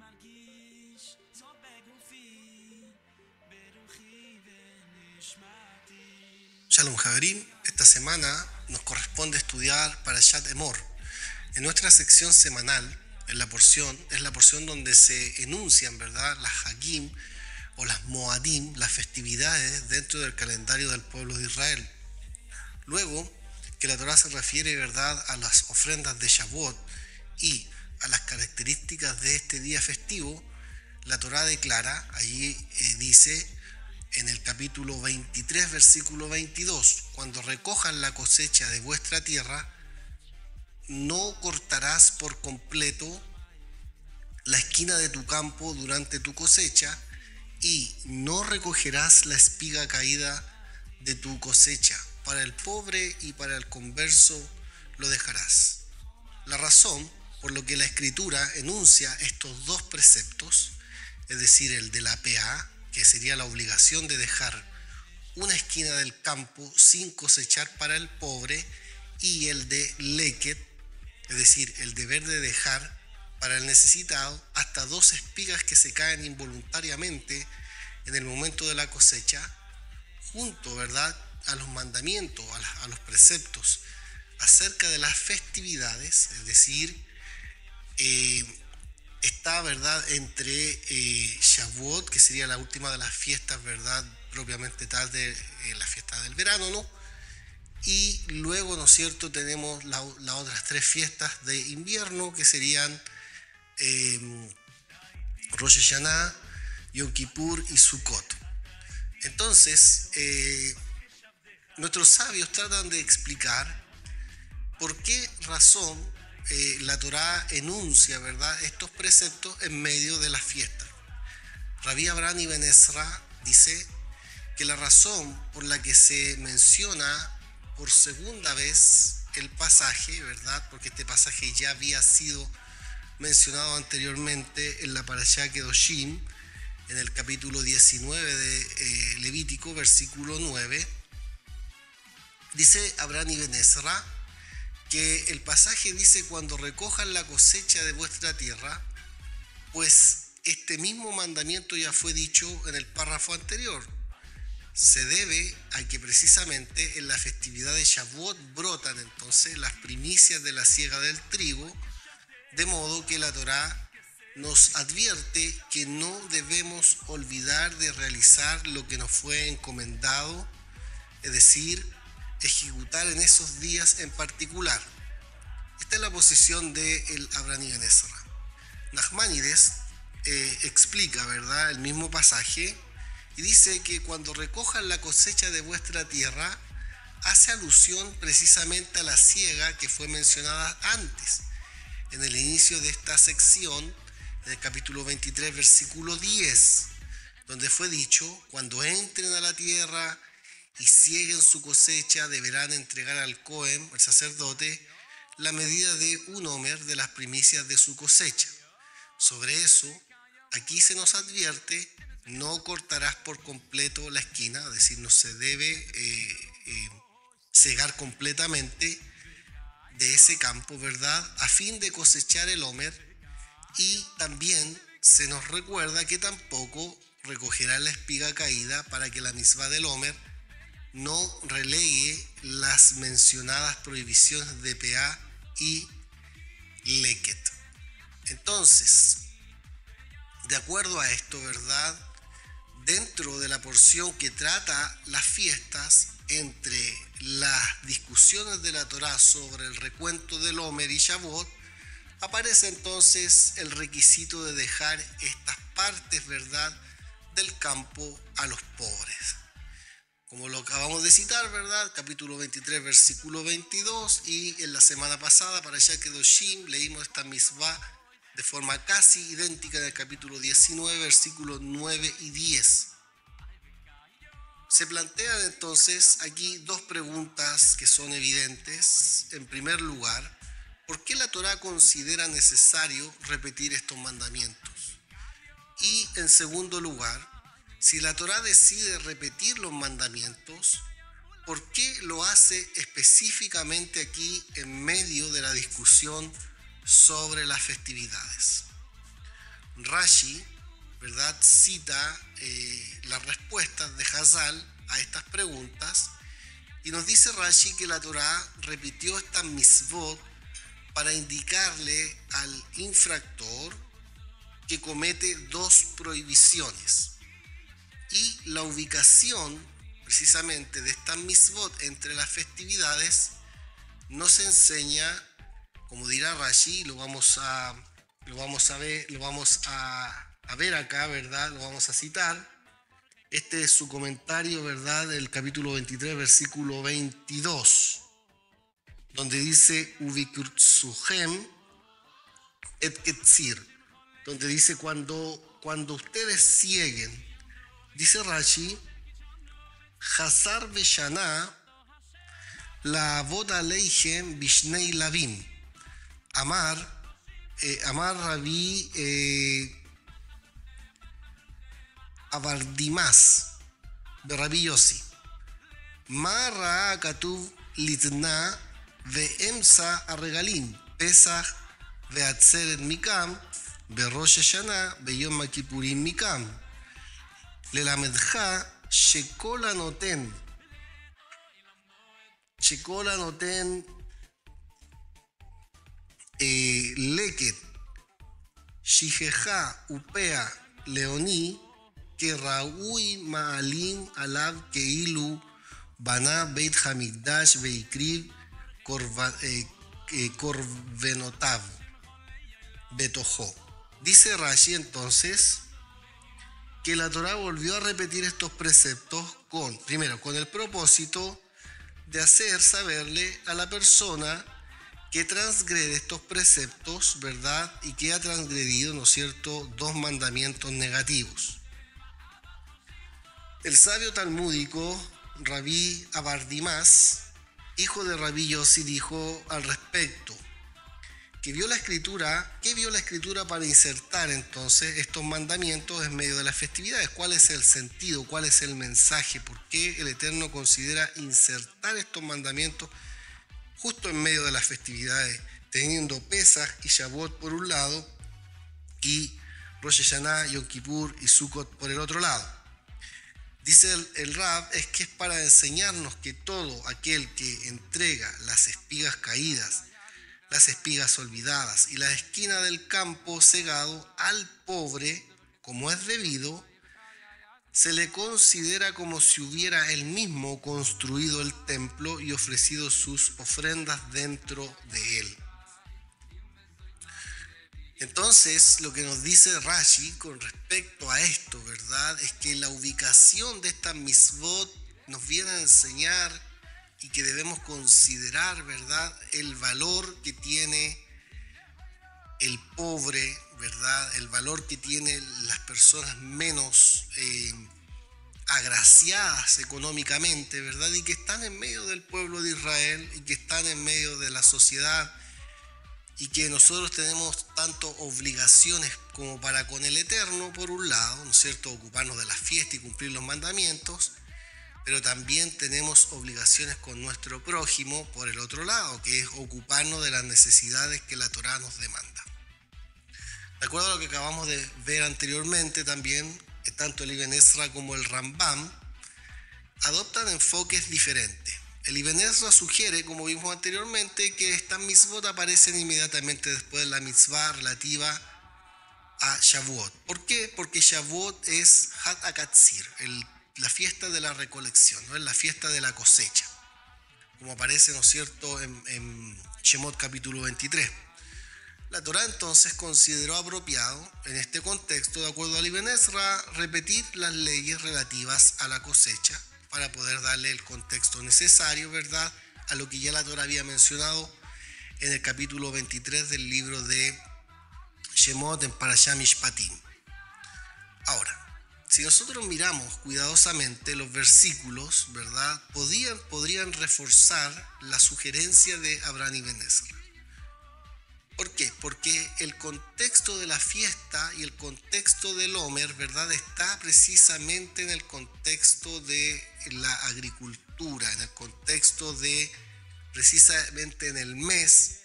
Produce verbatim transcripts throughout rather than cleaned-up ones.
Shalom Javerim, esta semana nos corresponde estudiar Parashat Emor. En nuestra sección semanal, en la porción, es la porción donde se enuncian, ¿verdad?, las Hagim o las Moadim, las festividades dentro del calendario del pueblo de Israel. Luego que la Torá se refiere, ¿verdad?, a las ofrendas de Shavuot y a las características de este día festivo, la Torá declara, allí eh, dice en el capítulo veintitrés, versículo veintidós, cuando recojan la cosecha de vuestra tierra, no cortarás por completo la esquina de tu campo durante tu cosecha y no recogerás la espiga caída de tu cosecha. Para el pobre y para el converso lo dejarás. La razón por lo que la Escritura enuncia estos dos preceptos, es decir, el de la P A, que sería la obligación de dejar una esquina del campo sin cosechar para el pobre, y el de Leket, es decir, el deber de dejar para el necesitado hasta dos espigas que se caen involuntariamente en el momento de la cosecha, junto, ¿verdad?, a los mandamientos, a, la, a los preceptos acerca de las festividades, es decir, eh, está, ¿verdad?, entre eh, Shavuot, que sería la última de las fiestas, ¿verdad?, propiamente tal de eh, la fiesta del verano, ¿no? Y luego, ¿no es cierto?, tenemos la, las otras tres fiestas de invierno, que serían eh, Rosh Hashanah, Yom Kippur y Sukkot. Entonces, eh, nuestros sabios tratan de explicar por qué razón eh, la Torá enuncia, ¿verdad?, estos preceptos en medio de las fiestas. Rabbi Abraham Ibn Ezra dice que la razón por la que se menciona por segunda vez el pasaje, ¿verdad?, porque este pasaje ya había sido mencionado anteriormente en la Parashá Kedoshim, en el capítulo diecinueve de eh, Levítico, versículo nueve, dice Abraham Ibn Ezra que el pasaje dice: cuando recojan la cosecha de vuestra tierra, pues este mismo mandamiento ya fue dicho en el párrafo anterior. Se debe a que precisamente en la festividad de Shavuot brotan entonces las primicias de la siega del trigo, de modo que la Torá nos advierte que no debemos olvidar de realizar lo que nos fue encomendado, es decir, ejecutar en esos días en particular. Esta es la posición de el Abraham Ibn Ezra. Nachmanides eh, explica, ¿verdad?, el mismo pasaje y dice que cuando recojan la cosecha de vuestra tierra, hace alusión precisamente a la siega que fue mencionada antes, en el inicio de esta sección, en el capítulo veintitrés, versículo diez, donde fue dicho: cuando entren a la tierra y sieguen su cosecha, deberán entregar al Cohen, el sacerdote, la medida de un homer de las primicias de su cosecha. Sobre eso, aquí se nos advierte: no cortarás por completo la esquina, es decir, no se debe eh, eh, cegar completamente de ese campo, ¿verdad?, a fin de cosechar el homer. Y también se nos recuerda que tampoco recogerá la espiga caída para que la misma del homer no relegue las mencionadas prohibiciones de P A y Leket. Entonces, de acuerdo a esto, ¿verdad?, dentro de la porción que trata las fiestas, entre las discusiones de la Torá sobre el recuento del Homer y Shavuot, aparece entonces el requisito de dejar estas partes, ¿verdad?, del campo a los pobres. Como lo acabamos de citar, ¿verdad?, capítulo veintitrés, versículo veintidós, y en la semana pasada, para Parashá Kedoshim, leímos esta misvá de forma casi idéntica en el capítulo diecinueve, versículos nueve y diez. Se plantean entonces aquí dos preguntas que son evidentes. En primer lugar, ¿por qué la Torá considera necesario repetir estos mandamientos? Y en segundo lugar, si la Torá decide repetir los mandamientos, ¿por qué lo hace específicamente aquí en medio de la discusión sobre las festividades? Rashi, ¿verdad?, cita eh, las respuestas de Hazal a estas preguntas y nos dice Rashi que la Torá repitió estas mitzvot para indicarle al infractor que comete dos prohibiciones. Y la ubicación precisamente de estas mitzvot entre las festividades nos enseña, como dirá Rashi, lo vamos a, lo vamos a ver, lo vamos a, a ver acá, ¿verdad? Lo vamos a citar. Este es su comentario, ¿verdad?, del capítulo veintitrés, versículo veintidós, donde dice Ubikurtsuhem et ketzir, donde dice cuando, cuando ustedes cieguen, dice Rashi, Hazar Beshana la boda leihem bishnei lavim, Amar, eh, Amar Rabbi eh, Abardimas, Rabbi Yossi, Ma ra'a katuv litna ve'emsa arregalim, Pesach ve'atzeret mikam, berosh Hashanah beyom Kippurim mikam, ללמדך שכל הנותן, שכל הנותן אה, לקט, שכחה ופאה לעוני, כראוי מעלים עליו כאילו בנה בית המקדש והקריב קורבנותיו בתוכו. Dice Rashi entonces que la Torá volvió a repetir estos preceptos con, primero, con el propósito de hacer saberle a la persona que transgrede estos preceptos, ¿verdad?, y que ha transgredido, ¿no es cierto?, dos mandamientos negativos. El sabio talmúdico Rabbi Abardimas, hijo de Rabbi Yossi, dijo al respecto que vio la escritura, ¿qué vio la escritura para insertar entonces estos mandamientos en medio de las festividades? ¿Cuál es el sentido? ¿Cuál es el mensaje? ¿Por qué el Eterno considera insertar estos mandamientos justo en medio de las festividades, teniendo Pesach y Shavuot por un lado y Rosh Hashanah, Yom Kippur y Sukkot por el otro lado? Dice el, el Rab, es que es para enseñarnos que todo aquel que entrega las espigas caídas, las espigas olvidadas y la esquina del campo cegado al pobre, como es debido, se le considera como si hubiera él mismo construido el templo y ofrecido sus ofrendas dentro de él. Entonces, lo que nos dice Rashi con respecto a esto, ¿verdad?, es que la ubicación de estas mitzvot nos viene a enseñar y que debemos considerar, ¿verdad?, el valor que tiene el pobre, ¿verdad?, el valor que tienen las personas menos eh, agraciadas económicamente, ¿verdad?, y que están en medio del pueblo de Israel y que están en medio de la sociedad y que nosotros tenemos tanto obligaciones como para con el Eterno, por un lado, ¿no es cierto?, ocuparnos de la fiesta y cumplir los mandamientos, pero también tenemos obligaciones con nuestro prójimo por el otro lado, que es ocuparnos de las necesidades que la Torá nos demanda. De acuerdo a lo que acabamos de ver anteriormente, también tanto el Ibn Ezra como el Rambam adoptan enfoques diferentes. El Ibn Ezra sugiere, como vimos anteriormente, que estas mitzvot aparecen inmediatamente después de la mitzvah relativa a Shavuot. ¿Por qué? Porque Shavuot es Had HaKatzir, el la fiesta de la recolección, ¿no?, es la fiesta de la cosecha, como aparece, ¿no es cierto?, en, en Shemot capítulo veintitrés. La Torá entonces consideró apropiado, en este contexto, de acuerdo al Ibn Ezra, repetir las leyes relativas a la cosecha para poder darle el contexto necesario, ¿verdad?, a lo que ya la Torá había mencionado en el capítulo veintitrés del libro de Shemot en Parashá Mishpatim. Ahora, si nosotros miramos cuidadosamente los versículos, ¿verdad?, podían, podrían reforzar la sugerencia de Abraham Ibn Ezra. ¿Por qué? Porque el contexto de la fiesta y el contexto del Omer, ¿verdad?, está precisamente en el contexto de la agricultura, en el contexto de, precisamente en el mes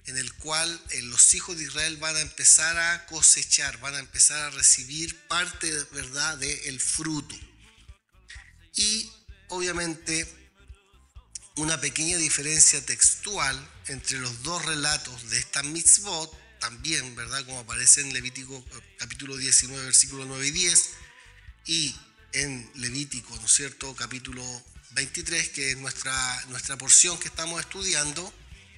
en el cual eh, los hijos de Israel van a empezar a cosechar, van a empezar a recibir parte, ¿verdad?, del fruto. Y obviamente una pequeña diferencia textual entre los dos relatos de esta mitzvot, también, ¿verdad?, como aparece en Levítico capítulo diecinueve, versículos nueve y diez, y en Levítico, ¿no es cierto?, capítulo veintitrés, que es nuestra, nuestra porción que estamos estudiando.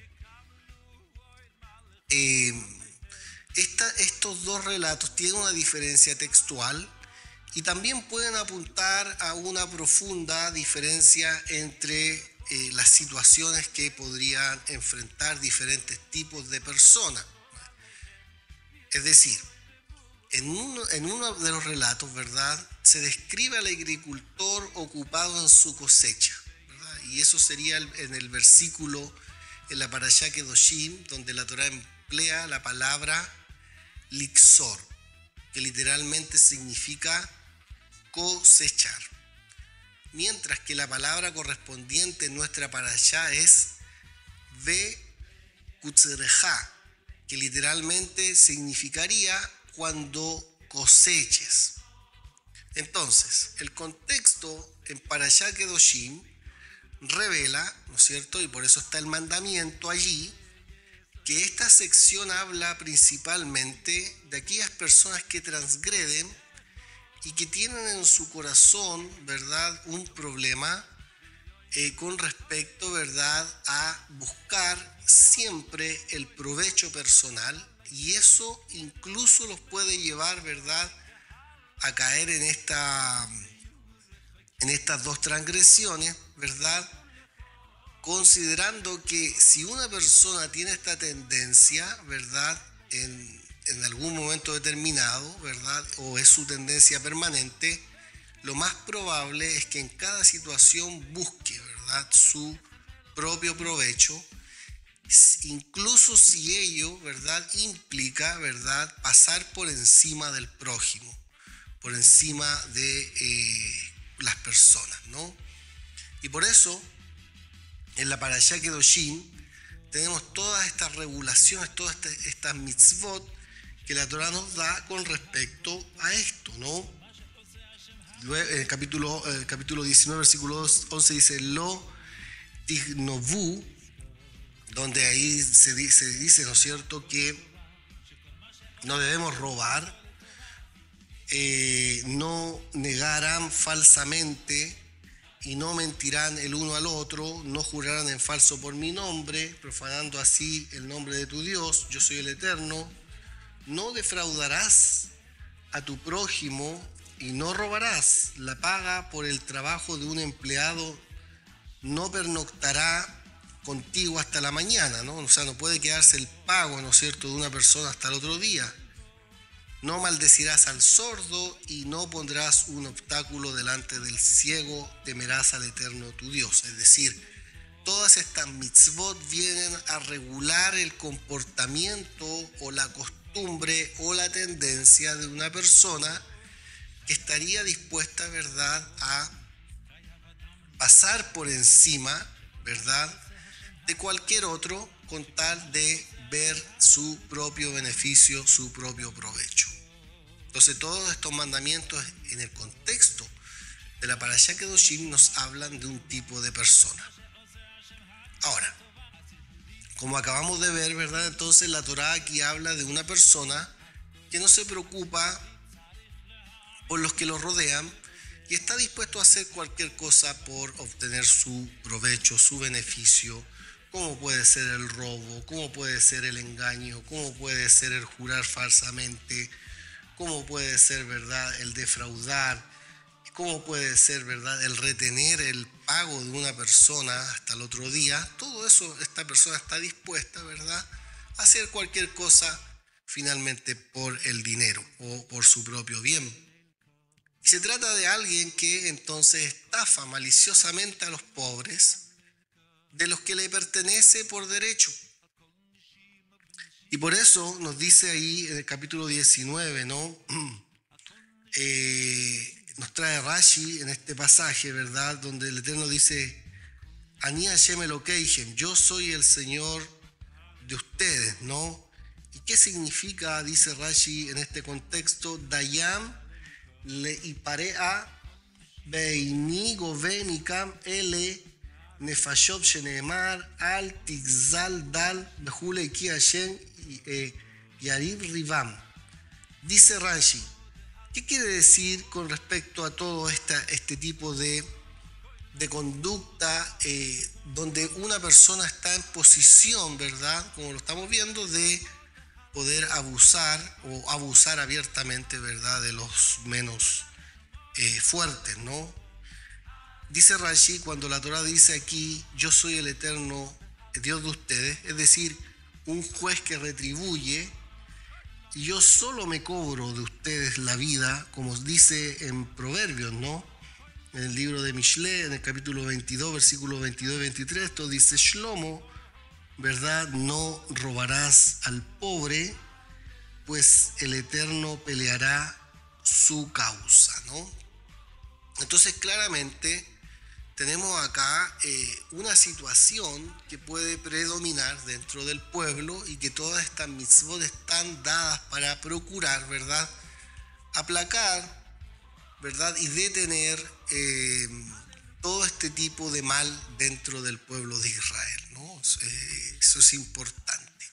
Eh, esta, estos dos relatos tienen una diferencia textual y también pueden apuntar a una profunda diferencia entre eh, las situaciones que podrían enfrentar diferentes tipos de personas. Es decir, en uno, en uno de los relatos, ¿verdad?, se describe al agricultor ocupado en su cosecha, ¿verdad? Y eso sería el, en el versículo, en la Parashá Kedoshim, donde la Torá emplea la palabra lixor, que literalmente significa cosechar. Mientras que la palabra correspondiente en nuestra Parashá es ve kutzerejá, que literalmente significaría cuando coseches. Entonces, el contexto en Parashá Kedoshim revela, ¿no es cierto?, y por eso está el mandamiento allí, que esta sección habla principalmente de aquellas personas que transgreden y que tienen en su corazón, ¿verdad?, un problema eh, con respecto, ¿verdad?, a buscar siempre el provecho personal, y eso incluso los puede llevar, ¿verdad?, a caer en esta, en estas dos transgresiones, ¿verdad?, considerando que si una persona tiene esta tendencia, ¿verdad?, en, en algún momento determinado, ¿verdad?, o es su tendencia permanente, lo más probable es que en cada situación busque, ¿verdad?, su propio provecho, incluso si ello, ¿verdad?, implica, ¿verdad?, pasar por encima del prójimo, por encima de eh, las personas, ¿no? Y por eso, en la Parashá Kedoshim tenemos todas estas regulaciones, todas estas, estas mitzvot que la Torá nos da con respecto a esto, ¿no? Luego, en el capítulo, el capítulo diecinueve, versículo once dice, Lo tignovu, donde ahí se dice, se dice, ¿no es cierto?, que no debemos robar, eh, no negarán falsamente, y no mentirán el uno al otro, no jurarán en falso por mi nombre, profanando así el nombre de tu Dios, yo soy el Eterno. No defraudarás a tu prójimo y no robarás. La paga por el trabajo de un empleado no pernoctará contigo hasta la mañana, ¿no? O sea, no puede quedarse el pago, ¿no es cierto?, de una persona hasta el otro día. No maldecirás al sordo y no pondrás un obstáculo delante del ciego, temerás al Eterno tu Dios. Es decir, todas estas mitzvot vienen a regular el comportamiento o la costumbre o la tendencia de una persona que estaría dispuesta, ¿verdad?, a pasar por encima, ¿verdad?, de cualquier otro con tal de ver su propio beneficio, su propio provecho. Entonces, todos estos mandamientos en el contexto de la Parashá Kedoshim nos hablan de un tipo de persona. Ahora, como acabamos de ver, ¿verdad?, entonces la Torá aquí habla de una persona que no se preocupa por los que lo rodean y está dispuesto a hacer cualquier cosa por obtener su provecho, su beneficio, como puede ser el robo, como puede ser el engaño, como puede ser el jurar falsamente, cómo puede ser, ¿verdad?, el defraudar, cómo puede ser, ¿verdad?, el retener el pago de una persona hasta el otro día. Todo eso, esta persona está dispuesta, ¿verdad?, a hacer cualquier cosa finalmente por el dinero o por su propio bien. Y se trata de alguien que entonces estafa maliciosamente a los pobres, de los que le pertenece por derecho. Y por eso nos dice ahí en el capítulo diecinueve, ¿no? Eh, nos trae Rashi en este pasaje, ¿verdad?, donde el Eterno dice, Ani Hashem Elokeichem, yo soy el Señor de ustedes, ¿no? ¿Y qué significa, dice Rashi en este contexto, Dayam le iparea beini goveni kam ele nefashot sheneemar al tigzal dal behule ki Hashem yarib rivam. Dice Rashi, ¿qué quiere decir con respecto a todo esta, este tipo de, de conducta eh, donde una persona está en posición, ¿verdad? Como lo estamos viendo, de poder abusar o abusar abiertamente, ¿verdad?, de los menos eh, fuertes, ¿no? Dice Rashi, cuando la Torah dice aquí, yo soy el eterno Dios de ustedes, es decir, un juez que retribuye, y yo solo me cobro de ustedes la vida, como dice en Proverbios, ¿no? En el libro de Mishle, en el capítulo veintidós, versículos veintidós y veintitrés, esto dice Shlomo, ¿verdad? No robarás al pobre, pues el Eterno peleará su causa, ¿no? Entonces, claramente, tenemos acá eh, una situación que puede predominar dentro del pueblo y que todas estas mitzvot están dadas para procurar, ¿verdad?, aplacar, ¿verdad?, y detener eh, todo este tipo de mal dentro del pueblo de Israel, ¿no? Eh, eso es importante.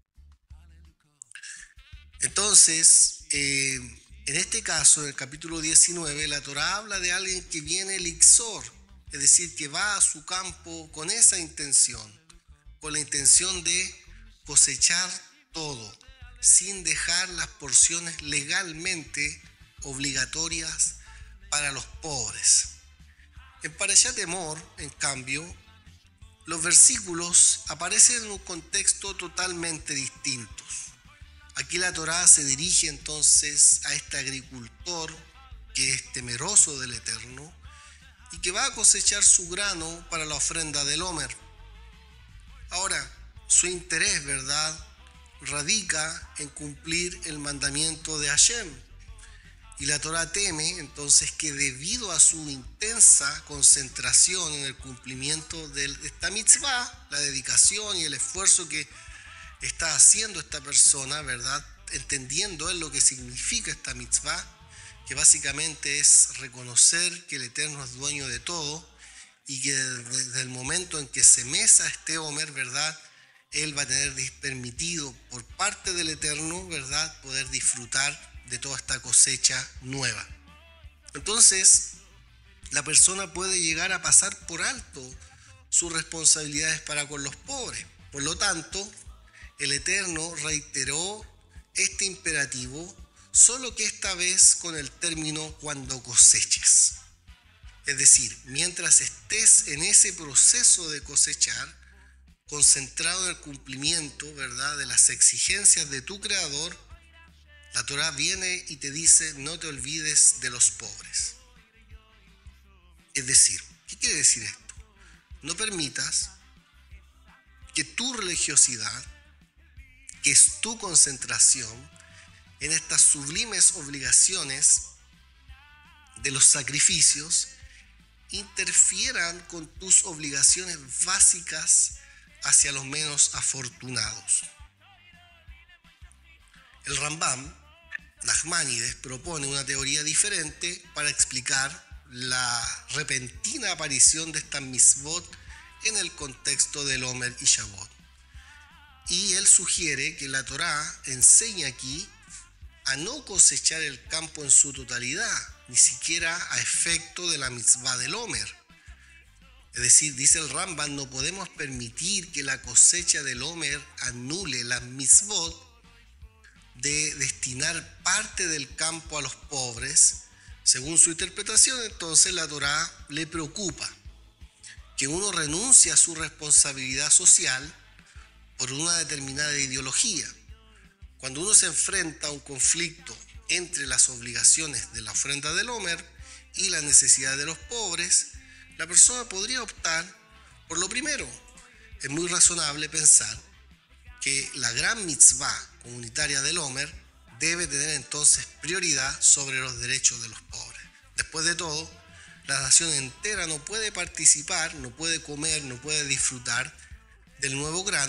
Entonces, eh, en este caso, en el capítulo diecinueve, la Torah habla de alguien que viene el Ixor, es decir, que va a su campo con esa intención, con la intención de cosechar todo, sin dejar las porciones legalmente obligatorias para los pobres. En Parashat Emor, en cambio, los versículos aparecen en un contexto totalmente distinto. Aquí la Torá se dirige entonces a este agricultor que es temeroso del Eterno y que va a cosechar su grano para la ofrenda del Homer. Ahora, su interés, ¿verdad?, radica en cumplir el mandamiento de Hashem. Y la Torá teme entonces que debido a su intensa concentración en el cumplimiento de esta mitzvah, la dedicación y el esfuerzo que está haciendo esta persona, ¿verdad?, entendiendo él lo que significa esta mitzvah, que básicamente es reconocer que el Eterno es dueño de todo y que desde el momento en que se mesa este Homer, ¿verdad?, él va a tener permitido por parte del Eterno, ¿verdad?, poder disfrutar de toda esta cosecha nueva. Entonces, la persona puede llegar a pasar por alto sus responsabilidades para con los pobres. Por lo tanto, el Eterno reiteró este imperativo, solo que esta vez con el término cuando coseches. Es decir, mientras estés en ese proceso de cosechar, concentrado en el cumplimiento, ¿verdad?, de las exigencias de tu Creador, la Torá viene y te dice, no te olvides de los pobres. Es decir, ¿qué quiere decir esto? No permitas que tu religiosidad, que es tu concentración en estas sublimes obligaciones de los sacrificios, interfieran con tus obligaciones básicas hacia los menos afortunados. El Rambam Nachmanides propone una teoría diferente para explicar la repentina aparición de estas mitzvot en el contexto del Homer y Shavuot. Y él sugiere que la Torá enseña aquí a no cosechar el campo en su totalidad, ni siquiera a efecto de la mitzvah del Homer. Es decir, dice el Rambam, no podemos permitir que la cosecha del Homer anule las mitzvot de destinar parte del campo a los pobres. Según su interpretación, entonces la Torá le preocupa que uno renuncie a su responsabilidad social por una determinada ideología. Cuando uno se enfrenta a un conflicto entre las obligaciones de la ofrenda del Homer y la necesidad de los pobres, la persona podría optar por lo primero. Es muy razonable pensar que la gran mitzvah comunitaria del Homer debe tener entonces prioridad sobre los derechos de los pobres. Después de todo, la nación entera no puede participar, no puede comer, no puede disfrutar del nuevo grano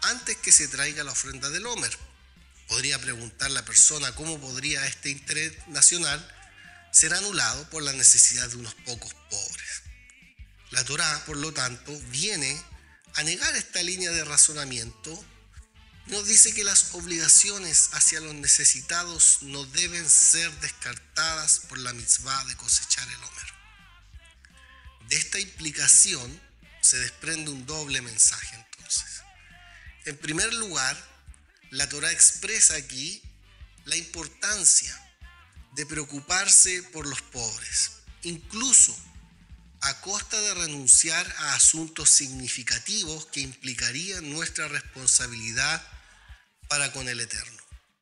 antes que se traiga la ofrenda del Homer. Podría preguntar la persona cómo podría este interés nacional ser anulado por la necesidad de unos pocos pobres. La Torá, por lo tanto, viene a negar esta línea de razonamiento. Nos dice que las obligaciones hacia los necesitados no deben ser descartadas por la mitzvah de cosechar el Homer. De esta implicación se desprende un doble mensaje entonces. En primer lugar, la Torá expresa aquí la importancia de preocuparse por los pobres, incluso a costa de renunciar a asuntos significativos que implicarían nuestra responsabilidad para con el Eterno.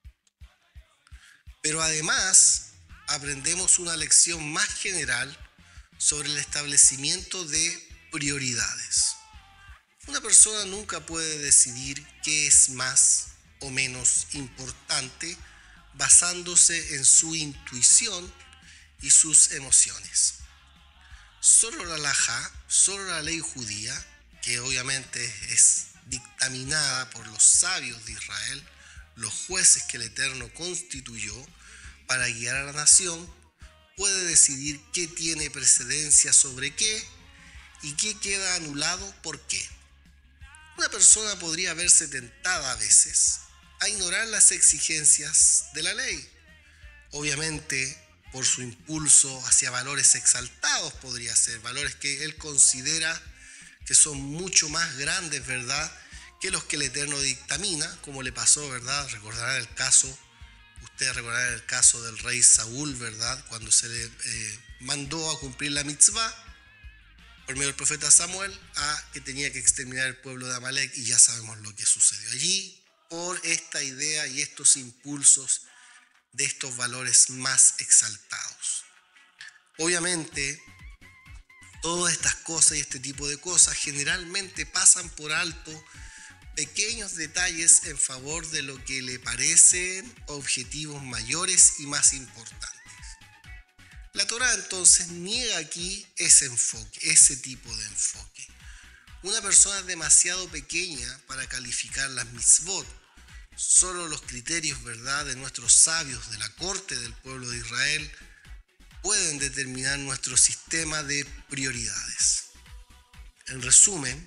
Pero además, aprendemos una lección más general sobre el establecimiento de prioridades. Una persona nunca puede decidir qué es más o menos importante basándose en su intuición y sus emociones. Solo la halajá, solo la ley judía, que obviamente es dictaminada por los sabios de Israel, los jueces que el Eterno constituyó para guiar a la nación, puede decidir qué tiene precedencia sobre qué y qué queda anulado por qué. Una persona podría verse tentada a veces a ignorar las exigencias de la ley. Obviamente, por su impulso hacia valores exaltados podría ser, valores que él considera que son mucho más grandes, ¿verdad?, que los que el Eterno dictamina, como le pasó, ¿verdad? Recordarán el caso, ustedes recordarán el caso del rey Saúl, ¿verdad?, cuando se le eh, mandó a cumplir la mitzvah por medio del profeta Samuel a que tenía que exterminar el pueblo de Amalek, y ya sabemos lo que sucedió allí por esta idea y estos impulsos de estos valores más exaltados. Obviamente, todas estas cosas y este tipo de cosas generalmente pasan por alto pequeños detalles en favor de lo que le parecen objetivos mayores y más importantes. La Torá entonces niega aquí ese enfoque, ese tipo de enfoque. Una persona es demasiado pequeña para calificar las mitzvot. Solo los criterios, ¿verdad?, de nuestros sabios de la corte del pueblo de Israel pueden determinar nuestro sistema de prioridades. En resumen,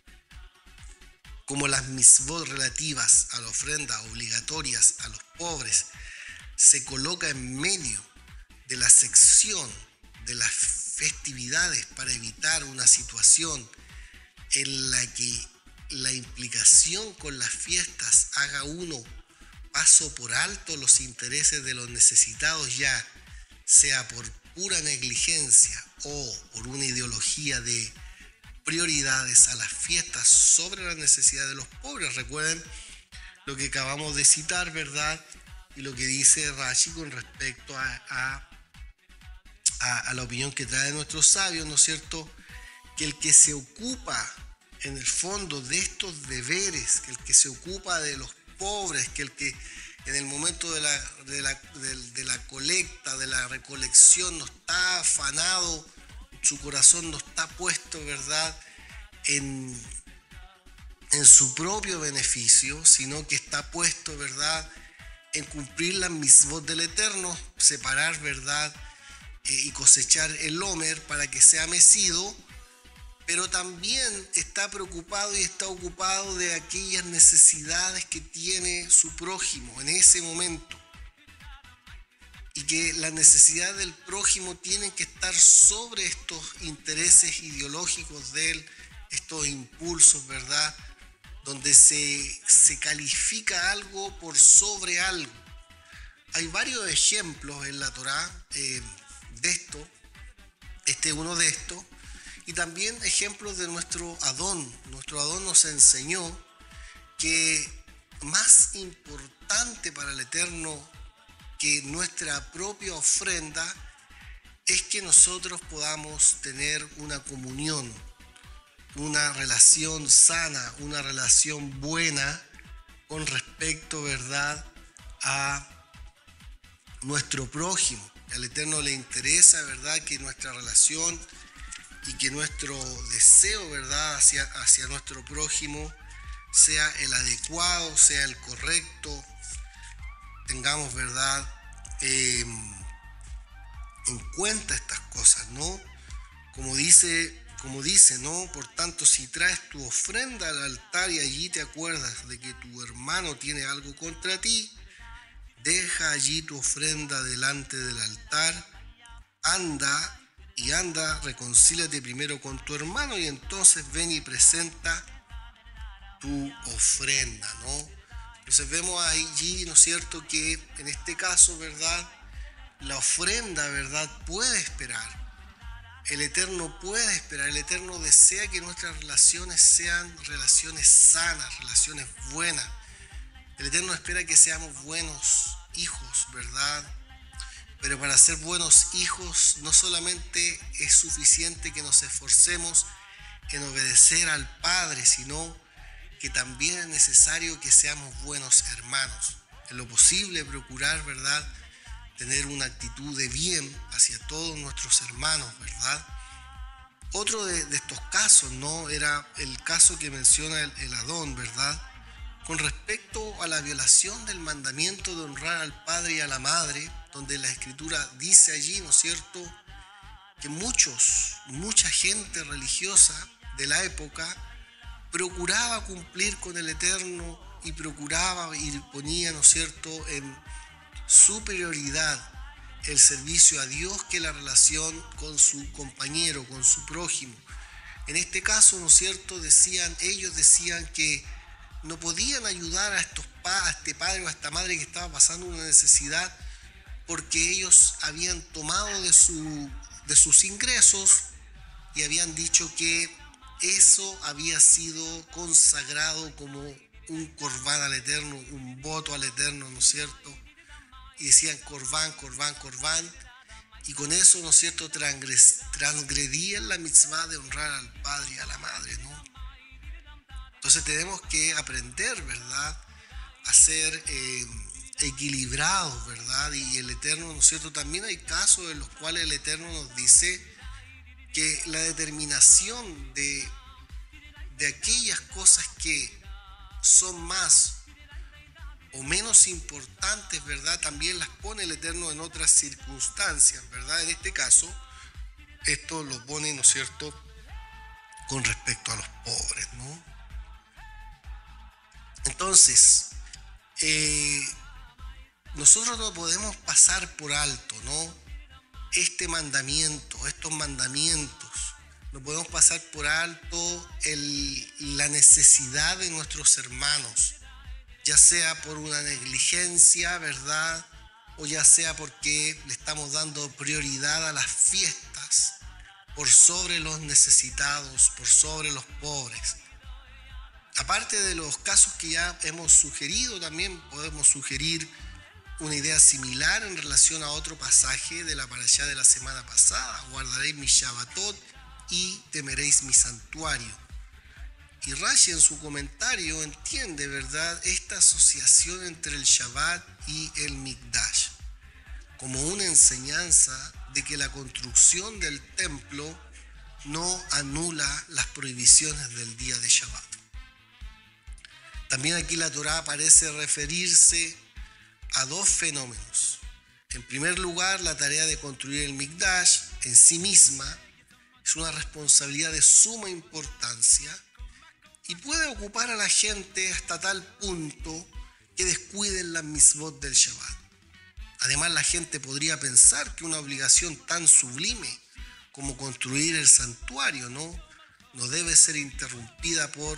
como las mitzvot relativas a la ofrenda obligatorias a los pobres se coloca en medio de la sección de las festividades para evitar una situación en la que la implicación con las fiestas haga uno paso por alto los intereses de los necesitados, ya sea por pura negligencia o por una ideología de prioridades a las fiestas sobre la necesidad de los pobres. Recuerden lo que acabamos de citar, ¿verdad?, y lo que dice Rashi con respecto a, a, a, a la opinión que trae nuestros sabios, ¿no es cierto?, que el que se ocupa en el fondo de estos deberes, que el que se ocupa de los pobres, que el que en el momento de la, de la, de, de la colecta, de la recolección, no está afanado, su corazón no está puesto, ¿verdad?, en, en su propio beneficio, sino que está puesto, ¿verdad?, en cumplir las mitzvot del Eterno, separar, ¿verdad?, eh, y cosechar el Homer para que sea mecido, pero también está preocupado y está ocupado de aquellas necesidades que tiene su prójimo en ese momento. Y que la necesidad del prójimo tiene que estar sobre estos intereses ideológicos de él, estos impulsos, ¿verdad?, donde se, se califica algo por sobre algo. Hay varios ejemplos en la Torá eh, de esto, este es uno de estos, y también ejemplos de nuestro Adón. Nuestro Adón nos enseñó que más importante para el Eterno que nuestra propia ofrenda es que nosotros podamos tener una comunión, una relación sana, una relación buena con respecto, ¿verdad?, a nuestro prójimo. Al Eterno le interesa, ¿verdad?, que nuestra relación y que nuestro deseo, ¿verdad?, hacia, hacia nuestro prójimo sea el adecuado, sea el correcto, tengamos, ¿verdad?, eh, en cuenta estas cosas, ¿no? Como dice, como dice, ¿no? Por tanto, si traes tu ofrenda al altar y allí te acuerdas de que tu hermano tiene algo contra ti, deja allí tu ofrenda delante del altar, anda y anda, reconcíliate primero con tu hermano y entonces ven y presenta tu ofrenda, ¿no? Entonces vemos allí, ¿no es cierto?, que en este caso, ¿verdad?, la ofrenda, ¿verdad?, puede esperar. El Eterno puede esperar, el Eterno desea que nuestras relaciones sean relaciones sanas, relaciones buenas. El Eterno espera que seamos buenos hijos, ¿verdad? Pero para ser buenos hijos no solamente es suficiente que nos esforcemos en obedecer al Padre, sino que también es necesario que seamos buenos hermanos. En lo posible procurar, ¿verdad?, tener una actitud de bien hacia todos nuestros hermanos, ¿verdad? Otro de, de estos casos, ¿no?, era el caso que menciona el, el Adón, ¿verdad?, con respecto a la violación del mandamiento de honrar al padre y a la madre, donde la Escritura dice allí, ¿no es cierto?, que muchos, mucha gente religiosa de la época procuraba cumplir con el Eterno y procuraba y ponía, ¿no es cierto?, en su prioridad el servicio a Dios que la relación con su compañero, con su prójimo. En este caso, ¿no es cierto?, decían, ellos decían que no podían ayudar a, estos, a este padre o a esta madre que estaba pasando una necesidad porque ellos habían tomado de, su, de sus ingresos y habían dicho que eso había sido consagrado como un corbán al Eterno, un voto al Eterno, ¿no es cierto? Y decían corbán, corbán, corbán, y con eso, ¿no es cierto?, transgres, transgredían la mitzvah de honrar al padre y a la madre, ¿no? Entonces tenemos que aprender, ¿verdad?, a ser eh, equilibrados, ¿verdad? Y el Eterno, ¿no es cierto?, también hay casos en los cuales el Eterno nos dice que la determinación de, de aquellas cosas que son más o menos importantes, ¿verdad?, también las pone el Eterno en otras circunstancias, ¿verdad? En este caso, esto lo pone, ¿no es cierto?, con respecto a los pobres, ¿no? Entonces, eh, nosotros no podemos pasar por alto, ¿no?, este mandamiento, estos mandamientos. No podemos pasar por alto el, la necesidad de nuestros hermanos, ya sea por una negligencia, ¿verdad?, o ya sea porque le estamos dando prioridad a las fiestas por sobre los necesitados, por sobre los pobres. Aparte de los casos que ya hemos sugerido, también podemos sugerir una idea similar en relación a otro pasaje de la parashá de la semana pasada: guardaréis mi Shabbatot y temeréis mi santuario. Y Rashi en su comentario entiende, ¿verdad?, esta asociación entre el Shabbat y el Mikdash como una enseñanza de que la construcción del templo no anula las prohibiciones del día de Shabbat. También aquí la Torá parece referirse a dos fenómenos. En primer lugar, la tarea de construir el Mikdash en sí misma es una responsabilidad de suma importancia y puede ocupar a la gente hasta tal punto que descuiden las mitzvot del Shabbat. Además, la gente podría pensar que una obligación tan sublime como construir el santuario no, no debe ser interrumpida por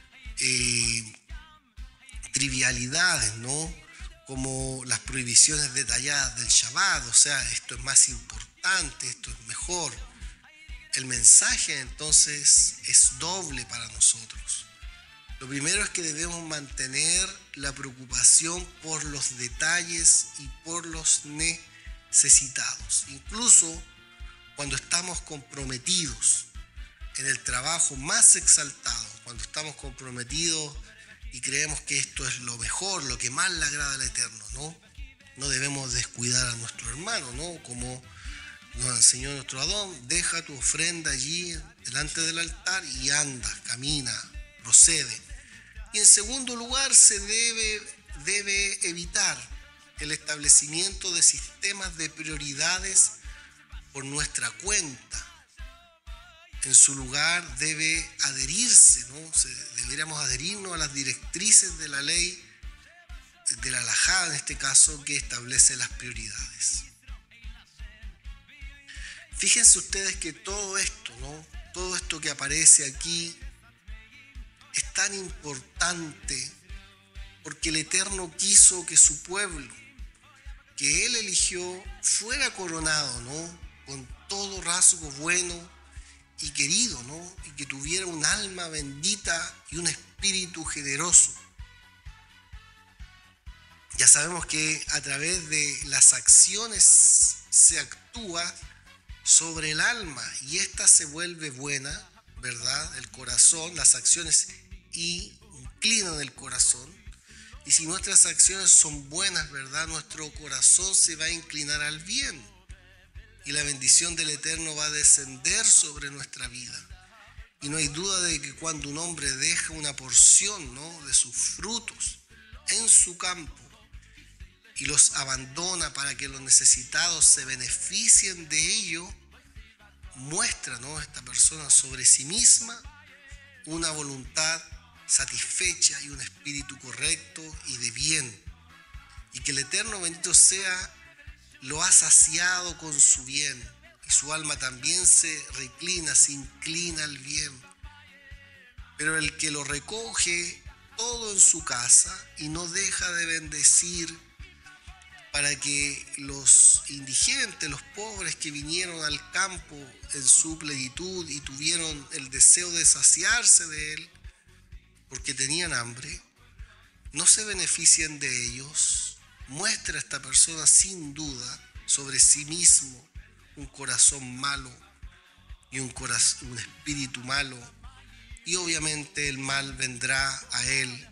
eh, trivialidades, ¿no?, como las prohibiciones detalladas del Shabbat. O sea, esto es más importante, esto es mejor. El mensaje entonces es doble para nosotros. Lo primero es que debemos mantener la preocupación por los detalles y por los necesitados, incluso cuando estamos comprometidos en el trabajo más exaltado, cuando estamos comprometidos y creemos que esto es lo mejor, lo que más le agrada al Eterno, ¿no? No debemos descuidar a nuestro hermano, ¿no? Como nos enseñó nuestro Adón: deja tu ofrenda allí delante del altar y anda, camina, procede. Y en segundo lugar, se debe, debe evitar el establecimiento de sistemas de prioridades por nuestra cuenta. En su lugar debe adherirse, ¿no? Se, deberíamos adherirnos a las directrices de la ley, de la halajá en este caso, que establece las prioridades. Fíjense ustedes que todo esto, ¿no? Todo esto que aparece aquí es tan importante porque el Eterno quiso que su pueblo, que Él eligió, fuera coronado, ¿no? Con todo rasgo bueno y querido, ¿no? Y que tuviera un alma bendita y un espíritu generoso. Ya sabemos que a través de las acciones se actúa sobre el alma y ésta se vuelve buena, ¿verdad? El corazón, las acciones inclinan el corazón. Y si nuestras acciones son buenas, ¿verdad? Nuestro corazón se va a inclinar al bien. Y la bendición del Eterno va a descender sobre nuestra vida. Y no hay duda de que cuando un hombre deja una porción, ¿no? de sus frutos en su campo y los abandona para que los necesitados se beneficien de ello, muestra, ¿no? esta persona sobre sí misma una voluntad satisfecha y un espíritu correcto y de bien. Y que el Eterno bendito sea, lo ha saciado con su bien, y su alma también se reclina, se inclina al bien. Pero el que lo recoge todo en su casa y no deja de bendecir para que los indigentes, los pobres que vinieron al campo en su plenitud y tuvieron el deseo de saciarse de él porque tenían hambre, no se beneficien de ellos, muestra a esta persona sin duda sobre sí mismo un corazón malo y un, corazón, un espíritu malo, y obviamente el mal vendrá a él.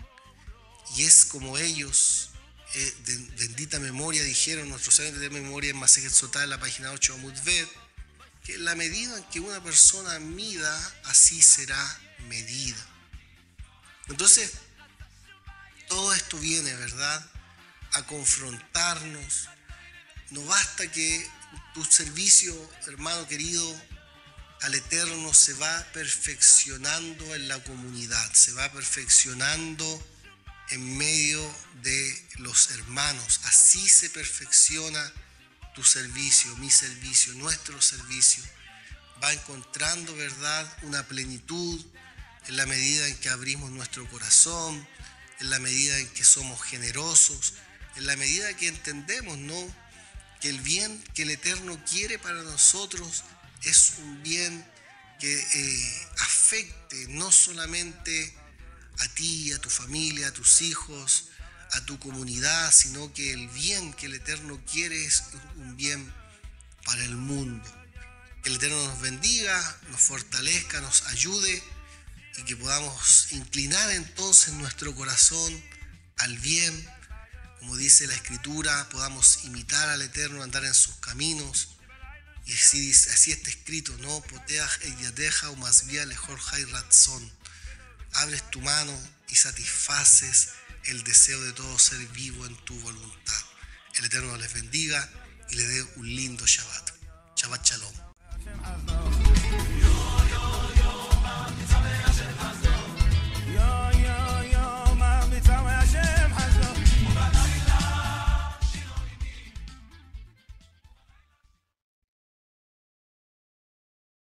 Y es como ellos, eh, de bendita memoria, dijeron nuestros sabios de memoria en Masejet Sotá, en la página ocho, Amud Bet, que en la medida en que una persona mida, así será medida. Entonces, todo esto viene, ¿verdad?, a confrontarnos. No basta que tu servicio, hermano querido, al Eterno se va perfeccionando en la comunidad, se va perfeccionando en medio de los hermanos. Así se perfecciona tu servicio, mi servicio, nuestro servicio. Va encontrando, ¿verdad?, una plenitud en la medida en que abrimos nuestro corazón, en la medida en que somos generosos, en la medida que entendemos, ¿no?, que el bien que el Eterno quiere para nosotros es un bien que eh, afecte no solamente a ti, a tu familia, a tus hijos, a tu comunidad, sino que el bien que el Eterno quiere es un bien para el mundo. Que el Eterno nos bendiga, nos fortalezca, nos ayude y que podamos inclinar entonces nuestro corazón al bien. Como dice la Escritura, podamos imitar al Eterno, andar en sus caminos. Y así, así está escrito, ¿no? Poteach et yadeja umasvia lejor hay ratzon. Abres tu mano y satisfaces el deseo de todo ser vivo en tu voluntad. El Eterno les bendiga y les dé un lindo Shabbat. Shabbat Shalom.